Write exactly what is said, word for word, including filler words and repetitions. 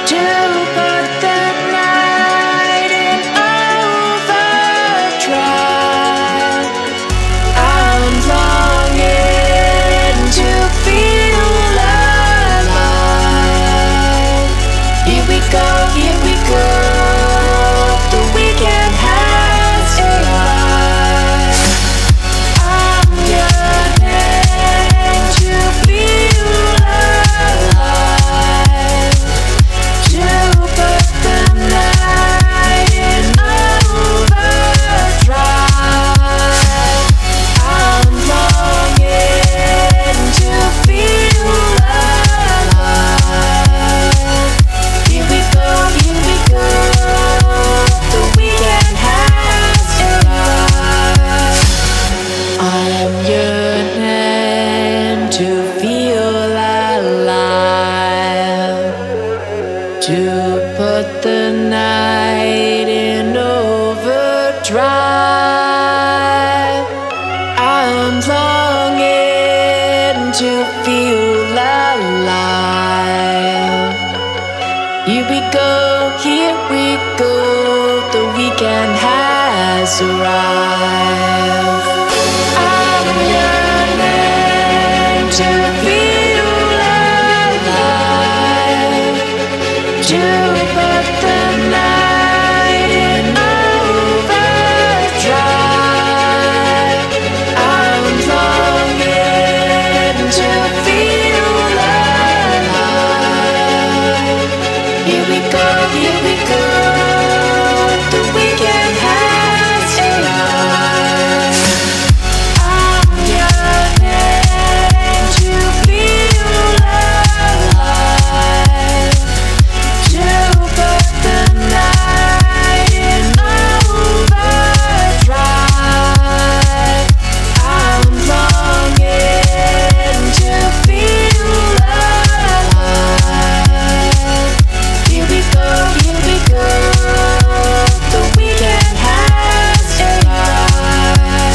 to put the night in overdrive. I'm longing to feel alive. Here we go, here we go. The weekend has arrived. I'm yearning to feel alive, to put the night in overdrive. I'm longing to feel alive. Here we go, here we go. The weekend has arrived. I'm yearning to feel alive, to put the night in overdrive. I'm longing to feel alive. Here we go, here we go. The weekend has arrived. I'm yearning to feel alive, to put the night in overdrive. I'm longing to feel alive. Here we go, here we go. The weekend has arrived. I'm yearning to feel alive, to put the night in overdrive. I'm longing to feel alive. Here we go, here we go. The weekend has arrived.